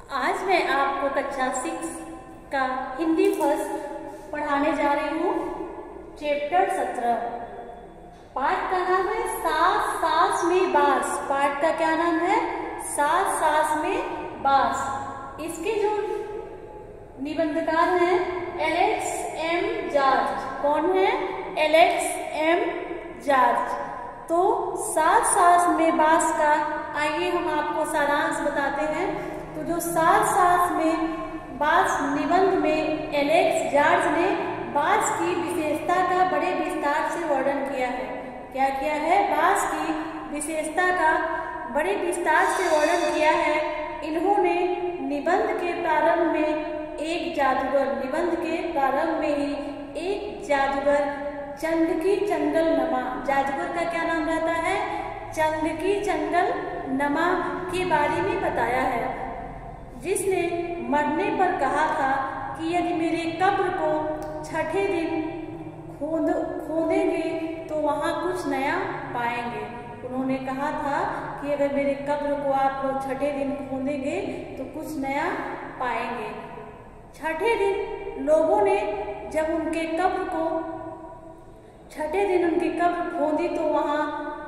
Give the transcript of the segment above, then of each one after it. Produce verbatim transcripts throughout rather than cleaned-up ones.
आज मैं आपको कक्षा सिक्स का हिंदी फर्स्ट पढ़ाने जा रही हूँ। चैप्टर सत्रह। पाठ का नाम है सास सास में बास। पाठ का क्या नाम है? सास सास में बास। इसके जो निबंधकार हैं एलेक्स एम जॉर्ज। कौन है? Alex M George. तो सास सास में बास का आइए हम आपको सारांश बताते हैं। तो जो सास सास में बास निबंध में एलेक्स जॉर्ज ने बास की विशेषता का बड़े विस्तार से वर्णन किया है। क्या किया है? बास की विशेषता का बड़े विस्तार से वर्णन किया है। इन्होंने निबंध के प्रारंभ में एक जादूगर निबंध के प्रारंभ में ही एक जादूगर चंडकी चंगल नमा, जादूगर का क्या नाम रहता है? चंडकी चंगल नमा के बारे में बताया है, जिसने मरने पर कहा था कि यदि मेरे कब्र को छठे दिन खोद खोदेंगे तो वहाँ कुछ नया पाएंगे। उन्होंने कहा था कि अगर मेरे कब्र को आप लोग छठे दिन खोदेंगे तो कुछ नया पाएंगे। छठे दिन लोगों ने जब उनके कब्र को छठे दिन उनकी कब्र खोदी तो वहाँ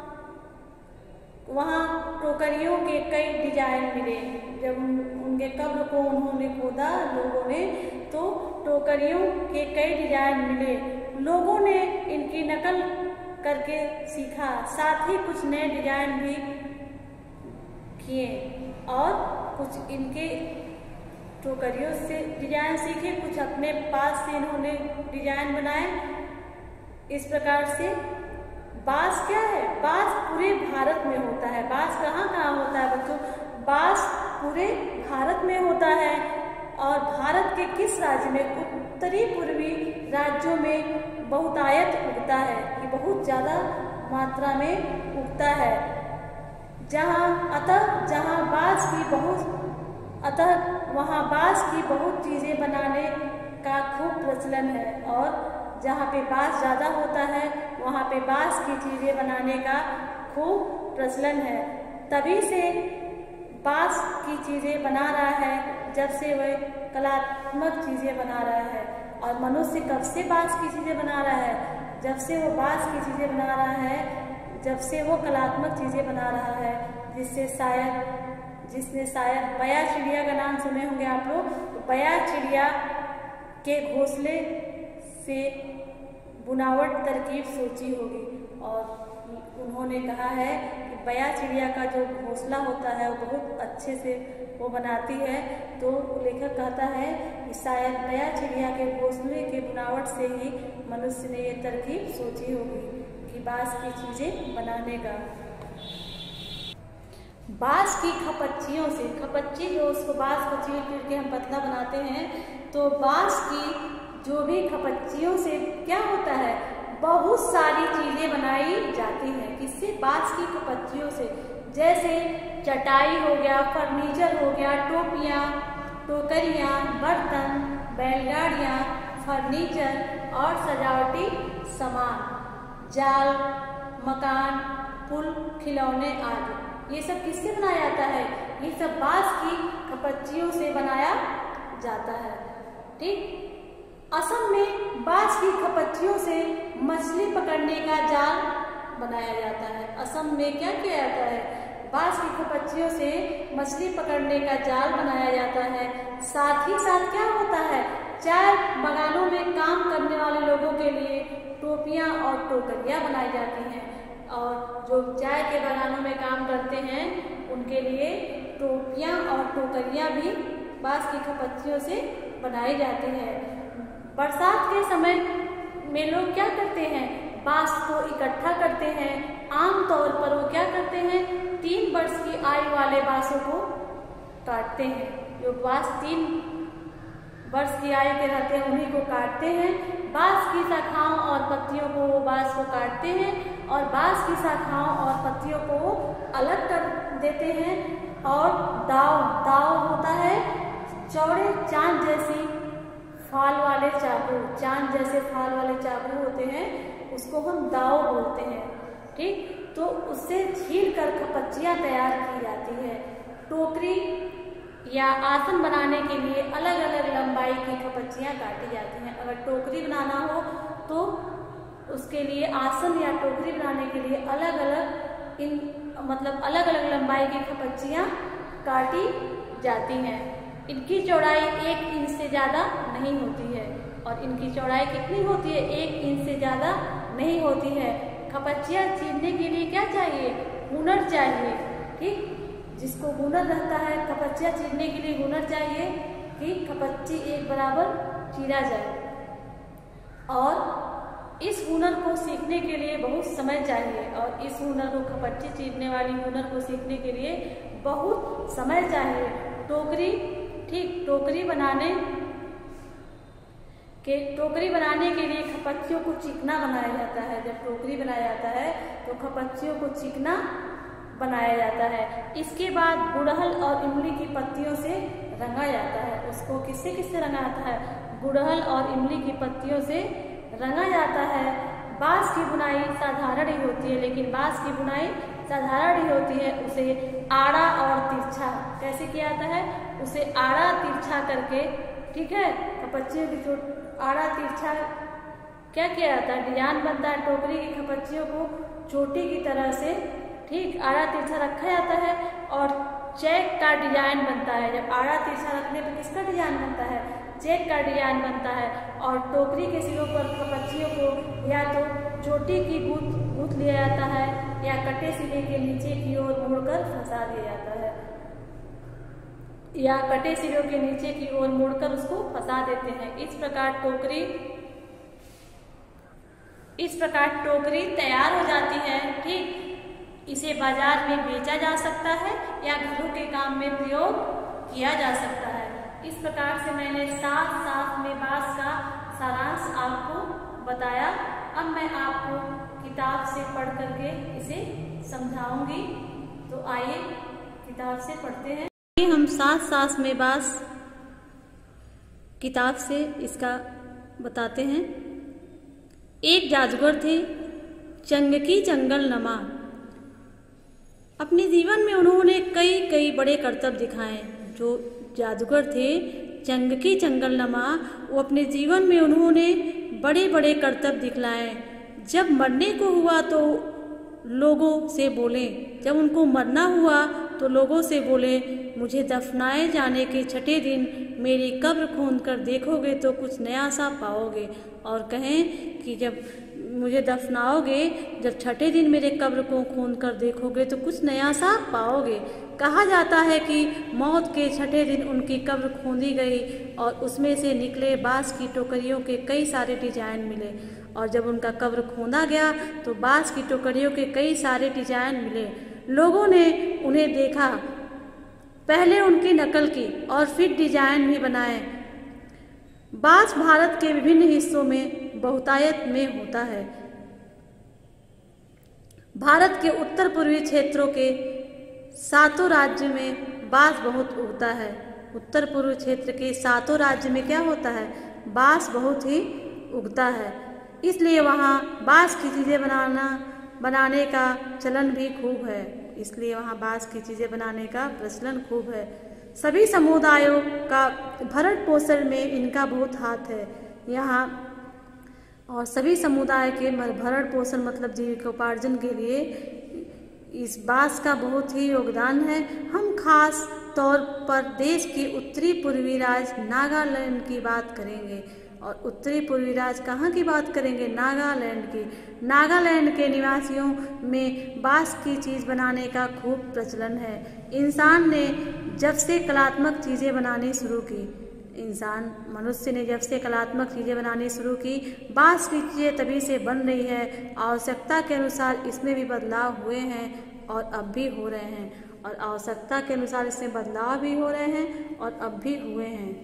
वहाँ टोकरियों के कई डिजाइन मिले। जब उन, उनके कब्र को उन्होंने खोदा लोगों ने तो टोकरियों के कई डिजाइन मिले। लोगों ने इनकी नकल करके सीखा, साथ ही कुछ नए डिजाइन भी किए और कुछ इनके टोकरियों से डिजाइन सीखे, कुछ अपने पास से इन्होंने डिजाइन बनाए। इस प्रकार से बांस क्या है? बांस पूरे भारत में होता है। बांस कहाँ कहाँ होता है बच्चों? बांस पूरे भारत में होता है। और भारत के किस राज्य में? उत्तरी पूर्वी राज्यों में बहुतायत उगता है। ये बहुत ज़्यादा मात्रा में उगता है। जहाँ अतः जहाँ बांस की बहुत अतः वहाँ बांस की बहुत चीज़ें बनाने का खूब प्रचलन है। और जहाँ पे बांस ज़्यादा होता है वहाँ पे बांस की चीज़ें बनाने का खूब प्रचलन है। तभी से बांस की चीज़ें बना रहा है जब से वह कलात्मक चीज़ें बना रहा है। और मनुष्य कब से बांस की चीज़ें बना रहा है? जब से वो बांस की चीज़ें बना रहा है, जब से वो कलात्मक चीज़ें बना रहा है, जिससे शायद जिसने शायद बया चिड़िया का नाम सुने होंगे आप लोग। तो बया चिड़िया के घोंसले से बुनावट तरकीब सोची होगी और उन्होंने कहा है कि बया चिड़िया का जो घोंसला होता है वो बहुत अच्छे से वो बनाती है। तो लेखक कहता है कि शायद बया चिड़िया के घोंसले के बुनावट से ही मनुष्य ने ये तरकीब सोची होगी कि बांस की चीज़ें बनाने का। बांस की खपच्चियों से, खपच्ची जो उसको बांस को चीर चीर के हम पतला बनाते हैं, तो बांस की जो भी खपच्चियों से क्या होता है? बहुत सारी चीज़ें बनाई जाती हैं। किससे? बांस की खपच्चियों से। जैसे चटाई हो गया, फर्नीचर हो गया, टोपियाँ, टोकरियाँ, बर्तन, बैलगाड़ियाँ, फर्नीचर और सजावटी सामान, जाल, मकान, पुल, खिलौने आदि। ये सब किससे बनाया जाता है? ये सब बांस की खपच्चियों से बनाया जाता है। ठीक। असम में बांस की खपच्चियों से मछली पकड़ने का जाल बनाया जाता है। असम में क्या किया जाता है? बांस की खपच्चियों से मछली पकड़ने का जाल बनाया जाता है। साथ ही साथ क्या होता है? चाय बागानों में काम करने वाले लोगों के लिए टोपियां और टोकरियां बनाई जाती हैं। और जो चाय के बागानों में काम करते हैं उनके लिए टोपियां और टोकरियां भी बांस की खपच्चियों से बनाई जाती हैं। बरसात के समय में लोग क्या करते हैं? बांस को इकट्ठा करते हैं। आमतौर पर वो क्या करते हैं? तीन वर्ष की आयु वाले बांसों को काटते हैं। जो बांस तीन वर्ष की आयु के रहते हैं उन्हीं को काटते हैं। बांस की शाखाओं और पत्तियों को वो बांस को काटते हैं और बांस की शाखाओं और पत्तियों को वो अलग कर देते हैं। और दाव दाव होता है चौड़े चांद जैसी फाल वाले चाकू, चांद जैसे फाल वाले चाकू होते हैं, उसको हम दाव बोलते हैं। ठीक। तो उससे छील कर खपच्चियाँ तैयार की जाती है। टोकरी या आसन बनाने के लिए अलग अलग लंबाई की खपच्चियाँ काटी जाती हैं। अगर टोकरी बनाना हो तो उसके लिए आसन या टोकरी बनाने के लिए अलग अलग इन मतलब अलग अलग लंबाई की खपच्चियाँ काटी जाती हैं। इनकी चौड़ाई एक इंच से ज़्यादा नहीं होती है और इनकी चौड़ाई कितनी होती है, एक इंच से ज़्यादा नहीं होती है। खपच्चियाँ चीरने के लिए क्या चाहिए, हुनर चाहिए। ठीक, जिसको हुनर रहता है, खपच्चियाँ चीरने के लिए हुनर चाहिए कि खपच्ची एक बराबर चीरा जाए। और इस हुनर को सीखने के लिए बहुत समय चाहिए और इस हुनर को खपच्ची चीरने वाली हुनर को सीखने के लिए बहुत समय चाहिए। टोकरी, ठीक, टोकरी बनाने के टोकरी बनाने के लिए खपच्चियों को चिकना बनाया जाता है। जब टोकरी बनाया जाता है तो खपच्चियों को चिकना बनाया जाता है। इसके बाद गुड़हल और इमली की पत्तियों से रंगा जाता है। उसको किससे किससे रंगा जाता है, गुड़हल और इमली की पत्तियों से रंगा जाता है। बांस की बुनाई साधारण ही होती है, लेकिन बांस की बुनाई साधारण ही होती है। उसे आड़ा और तिरछा कैसे किया जाता है, उसे आड़ा तिरछा करके, ठीक है, खपच्चियों की जो आड़ा तिरछा क्या किया जाता है, डिजाइन बनता है। टोकरी की खपच्चियों को चोटी की तरह से, ठीक, आड़ा तिरछा रखा जाता है और चेक का डिजाइन बनता है। जब आड़ा तिरछा रखने पर किसका डिजाइन बनता है, चेक का डिजाइन बनता है। और टोकरी के सिरों पर खपच्चियों को या तो चोटी की गूंथ गूंथ लिया जाता है या कटे सिरे के नीचे की ओर मोड़कर फंसा दिया जाता है या कटे सिरों के नीचे की ओर मोड़कर उसको फंसा देते हैं। इस प्रकार टोकरी इस प्रकार टोकरी तैयार हो जाती है। ठीक, इसे बाजार में बेचा जा सकता है या घरों के काम में प्रयोग किया जा सकता है। इस प्रकार से मैंने सात सात में बांस का सारांश आपको बताया। अब मैं आपको किताब से पढ़ करके इसे समझाऊंगी, तो आइए किताब से पढ़ते हैं। हम सात सात में बांस किताब से इसका बताते हैं। एक जादूगर थे, चंगकी चंगल नमा। अपने जीवन में उन्होंने कई कई बड़े करतब दिखाए। जो जादूगर थे चंगकी चंगल नमा, वो अपने जीवन में उन्होंने बड़े बड़े करतब दिखलाए। जब मरने को हुआ तो लोगों से बोले, जब उनको मरना हुआ तो लोगों से बोले, मुझे दफनाए जाने के छठे दिन मेरी कब्र खोद कर देखोगे तो कुछ नया सा पाओगे। और कहें कि जब मुझे दफनाओगे, जब छठे दिन मेरे कब्र को खोद कर देखोगे तो कुछ नया सा पाओगे। कहा जाता है कि मौत के छठे दिन उनकी कब्र खोदी गई और उसमें से निकले बांस की टोकरियों के कई सारे डिजाइन मिले। और जब उनका कब्र खोदा गया तो बांस की टोकरियों के कई सारे डिजाइन मिले। लोगों ने उन्हें देखा, पहले उनकी नकल की और फिर डिजाइन भी बनाए। बांस भारत के विभिन्न हिस्सों में बहुतायत में होता है। भारत के उत्तर पूर्वी क्षेत्रों के सातों राज्य में बांस बहुत उगता है। उत्तर पूर्वी क्षेत्र के सातों राज्य में क्या होता है, बांस बहुत ही उगता है। इसलिए वहाँ बांस की चीज़ें बनाना बनाने का चलन भी खूब है। इसलिए वहाँ बांस की चीज़ें बनाने का प्रचलन खूब है। सभी समुदायों का भरण पोषण में इनका बहुत हाथ है यहाँ। और सभी समुदाय के भरण पोषण मतलब जीविकोपार्जन के लिए इस बांस का बहुत ही योगदान है। हम खास तौर पर देश के उत्तरी पूर्वी राज्य नागालैंड की बात करेंगे। और उत्तरी पूर्वी राज्य कहाँ की बात करेंगे, नागालैंड की। नागालैंड के निवासियों में बांस की चीज़ बनाने का खूब प्रचलन है। इंसान ने जब से कलात्मक चीज़ें बनानी शुरू की इंसान मनुष्य ने जब से कलात्मक चीज़ें बनानी शुरू की, बांस की चीज़ें तभी से बन रही है। आवश्यकता के अनुसार इसमें भी बदलाव हुए हैं और अब भी हो रहे हैं। और आवश्यकता के अनुसार इसमें बदलाव भी हो रहे हैं और अब भी हुए हैं।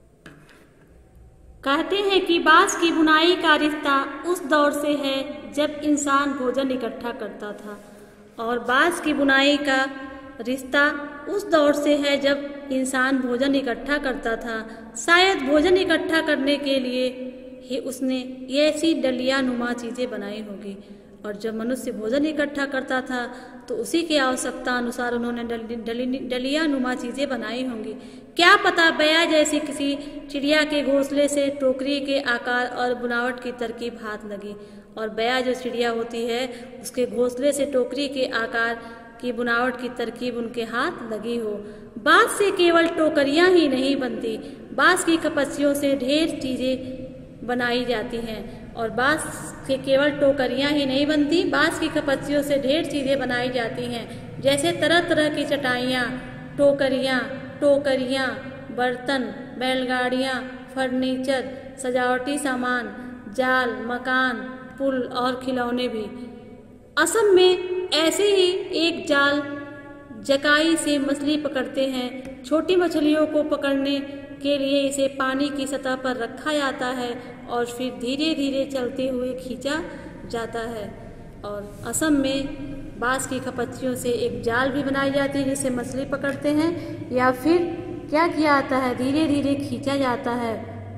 कहते हैं कि बांस की बुनाई का रिश्ता उस दौर से है जब इंसान भोजन इकट्ठा करता था, और बांस की बुनाई का रिश्ता उस दौर से है जब इंसान भोजन इकट्ठा करता था। शायद भोजन इकट्ठा करने के लिए ही उसने ऐसी डलिया नुमा चीज़ें बनाई होगी। और जब मनुष्य भोजन इकट्ठा करता था तो उसी की आवश्यकता अनुसार उन्होंने डलिया नुमा चीजें बनाई होंगी। क्या पता बया जैसी किसी चिड़िया के घोंसले से टोकरी के आकार और बनावट की तरकीब हाथ लगी। और बया जो चिड़िया होती है उसके घोंसले से टोकरी के आकार की बनावट की तरकीब उनके हाथ लगी हो। बांस से केवल टोकरियां ही नहीं बनती, बांस की कपचियों से ढेर चीजें बनाई जाती हैं। और बांस के केवल टोकरियां ही नहीं बनती, बांस की कपचियों से ढेर चीजें बनाई जाती हैं, जैसे तरह तरह की चटाइयाँ, टोकरियाँ, टोकरियाँ, बर्तन, बैलगाड़ियाँ, फर्नीचर, सजावटी सामान, जाल, मकान, पुल और खिलौने भी। असम में ऐसे ही एक जाल जकाई से मछली पकड़ते हैं। छोटी मछलियों को पकड़ने के लिए इसे पानी की सतह पर रखा जाता है और फिर धीरे धीरे चलते हुए खींचा जाता है। और असम में बांस की खपच्चियों से एक जाल भी बनाई जाती है जिससे मछली पकड़ते हैं, या फिर क्या किया जाता है, धीरे धीरे खींचा जाता है।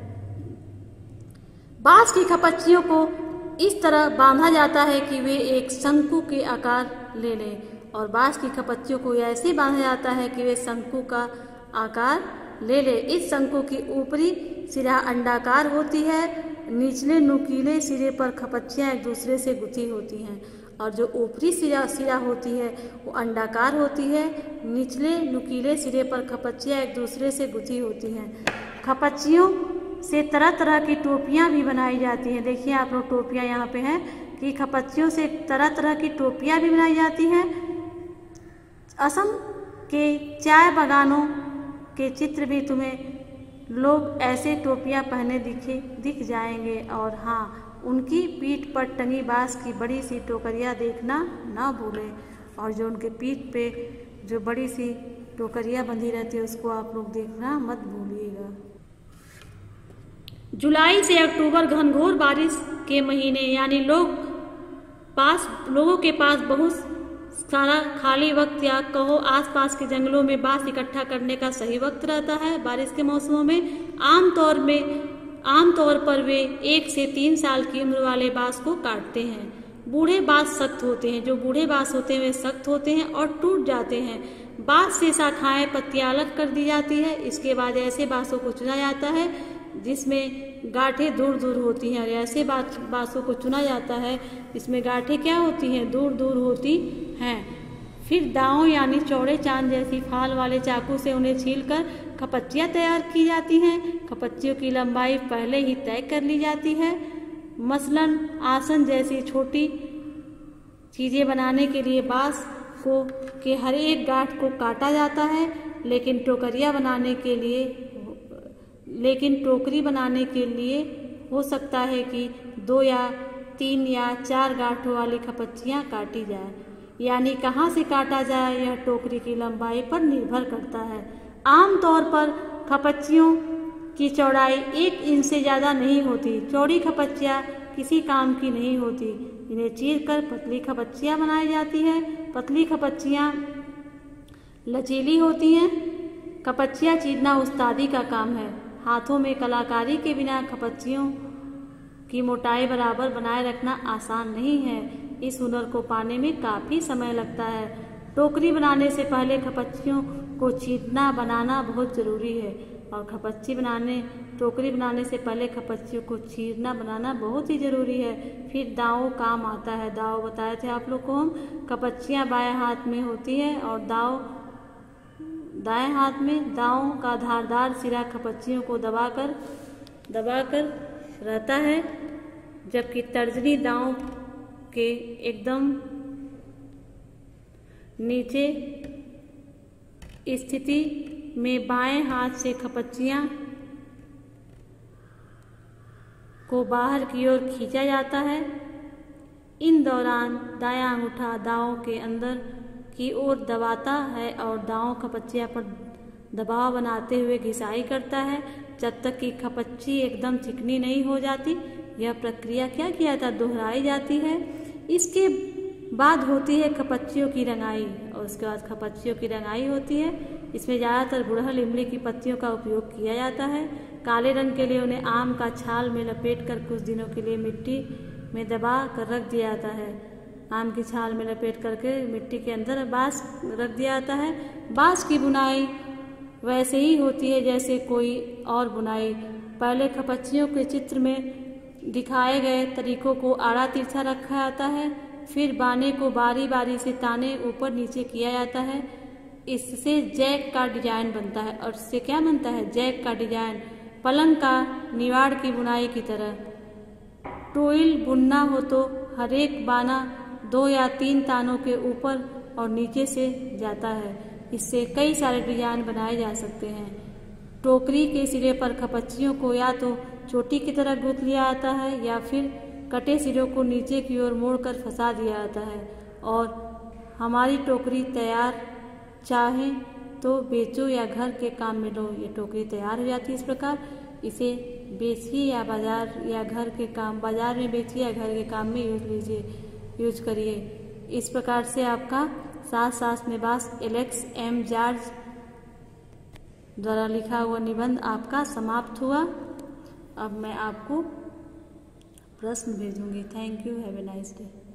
बांस की खपच्चियों को इस तरह बांधा जाता है कि वे एक शंकु के आकार ले लें, और बांस की खपच्चियों को ऐसे बांधा जाता है कि वे शंकु का आकार ले ले। इस शंकु की ऊपरी सिरा अंडाकार होती है, निचले नुकीले सिरे पर खपच्चियाँ एक दूसरे से गुथी होती हैं, और जो ऊपरी सिरा सिरा होती है वो अंडाकार होती है, निचले नुकीले सिरे पर खपच्चियाँ एक दूसरे से गुथी होती हैं। खपच्चियों से तरह तरह की टोपियाँ भी बनाई जाती हैं। देखिए आप लोग टोपियाँ यहाँ पे हैं कि खपच्चियों से तरह तरह की टोपियाँ भी बनाई जाती हैं। असम के चाय बागानों के चित्र भी तुम्हें लोग ऐसे टोपियाँ पहने दिखे दिख जाएंगे। और हाँ, उनकी पीठ पर टंगी बांस की बड़ी सी टोकरियाँ देखना ना भूलें, और जो उनके पीठ पे जो बड़ी सी टोकरियाँ बंधी रहती है उसको आप लोग देखना मत भूलिएगा। जुलाई से अक्टूबर घनघोर बारिश के महीने, यानी लोग पास लोगों के पास बहुत सारा खाली वक्त या कहो आसपास के जंगलों में बांस इकट्ठा करने का सही वक्त रहता है। बारिश के मौसमों में आमतौर में आमतौर पर वे एक से तीन साल की उम्र वाले बांस को काटते हैं। बूढ़े बांस सख्त होते हैं, जो बूढ़े बांस होते हैं वे सख्त होते हैं और टूट जाते हैं। बांस से शाखाएं पत्तियां अलग कर दी जाती है। इसके बाद ऐसे बांसों को चुना जाता है जिसमें गांठें दूर दूर होती हैं, और ऐसे बांसों को चुना जाता है इसमें गांठें क्या होती हैं, दूर दूर होती हैं। फिर दांव यानी चौड़े चांद जैसी फाल वाले चाकू से उन्हें छीलकर खपच्चियाँ तैयार की जाती हैं। खपच्चियों की लंबाई पहले ही तय कर ली जाती है। मसलन आसन जैसी छोटी चीज़ें बनाने के लिए बांस को के हर एक गांठ को काटा जाता है, लेकिन टोकरियाँ बनाने के लिए लेकिन टोकरी बनाने के लिए हो सकता है कि दो या तीन या चार गांठों वाली खपच्चियाँ काटी जाए। यानी कहाँ से काटा जाए यह टोकरी की लंबाई पर निर्भर करता है। आमतौर पर खपच्चियों की चौड़ाई एक इंच से ज़्यादा नहीं होती। चौड़ी खपच्चियाँ किसी काम की नहीं होती, इन्हें चीरकर पतली खपच्चियाँ बनाई जाती है। पतली खपच्चियाँ लचीली होती हैं। खपच्चियाँ चीरना उस्तादी का काम है। हाथों में कलाकारी के बिना खपच्चियों की मोटाई बराबर बनाए रखना आसान नहीं है। इस हुनर को पाने में काफ़ी समय लगता है। टोकरी बनाने से पहले खपच्चियों को चीरना बनाना बहुत ज़रूरी है, और खपच्ची बनाने टोकरी बनाने से पहले खपच्चियों को चीरना बनाना बहुत ही ज़रूरी है। फिर दांव काम आता है। दांव बताए थे आप लोग को हम। खपच्चियाँ बाएं हाथ में होती है और दांव दाएं हाथ में। दांव का धारदार सिरा खपच्चियों को दबाकर दबाकर रहता है, जबकि तर्जनी दांव के एकदम नीचे स्थिति में बाएं हाथ से खपच्चियाँ को बाहर की ओर खींचा जाता है। इन दौरान दायां अंगूठा दांव के अंदर की ओर दबाता है और दांव खपच्चियाँ पर दबाव बनाते हुए घिसाई करता है जब तक कि खपच्ची एकदम चिकनी नहीं हो जाती। यह प्रक्रिया क्या किया था दोहराई जाती है। इसके बाद होती है खपच्चियों की रंगाई, और उसके बाद खपच्चियों की रंगाई होती है। इसमें ज़्यादातर गुड़हल इमली की पत्तियों का उपयोग किया जाता है। काले रंग के लिए उन्हें आम का छाल में लपेट कर कुछ दिनों के लिए मिट्टी में दबा कर रख दिया जाता है। आम की छाल में लपेट करके मिट्टी के अंदर बांस रख दिया जाता है। बांस की बुनाई वैसे ही होती है जैसे कोई और बुनाई। पहले खपच्चियों के चित्र में दिखाए गए तरीकों को आड़ा तिरछा रखा जाता है, फिर बाने को बारी बारी से ताने ऊपर नीचे किया जाता है। इससे जैक का डिजाइन बनता है। और इससे क्या बनता है? जैक का डिजाइन, पलंग का निवाड़ की बुनाई की तरह। टोइल बुनना हो तो हर एक बाना दो या तीन तानों के ऊपर और नीचे से जाता है। इससे कई सारे डिजाइन बनाए जा सकते हैं। टोकरी के सिरे पर खपच्चियों को या तो चोटी की तरह गूंथ लिया जाता है या फिर कटे सिरों को नीचे की ओर मोड़कर फंसा दिया जाता है और हमारी टोकरी तैयार। चाहें तो बेचो या घर के काम में लो। ये टोकरी तैयार हो जाती है इस प्रकार। इसे बेचिए या बाजार या घर के काम बाजार में बेचिए या घर के काम में यूज लीजिए यूज करिए। इस प्रकार से आपका सास सास में बास एलेक्स एम जॉर्ज द्वारा लिखा हुआ निबंध आपका समाप्त हुआ। अब मैं आपको प्रश्न भेजूंगी। Thank you, have a nice day.